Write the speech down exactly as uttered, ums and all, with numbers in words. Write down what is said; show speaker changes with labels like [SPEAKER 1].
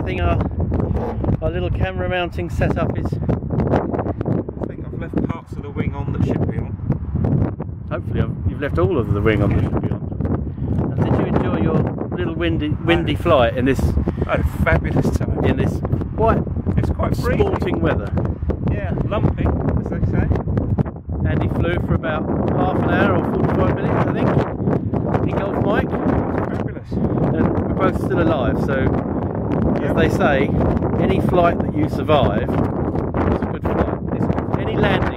[SPEAKER 1] everything our, our little camera mounting setup is?
[SPEAKER 2] I think I've left parts of the wing on that should be on.
[SPEAKER 1] Hopefully I've, you've left all of the wing on that should be on. And did you enjoy your little windy windy
[SPEAKER 2] Oh.
[SPEAKER 1] flight in this
[SPEAKER 2] I had a fabulous time.
[SPEAKER 1] in this quite
[SPEAKER 2] It's quite breezy.
[SPEAKER 1] sporting weather?
[SPEAKER 2] Yeah, lumpy, as they say.
[SPEAKER 1] Andy flew for about half an hour or forty-five minutes, I think, in Gulf Mike,
[SPEAKER 2] Fabulous.
[SPEAKER 1] and we're both still alive. So, as
[SPEAKER 2] Yep.
[SPEAKER 1] they say, any flight that you survive is a good flight. Any landing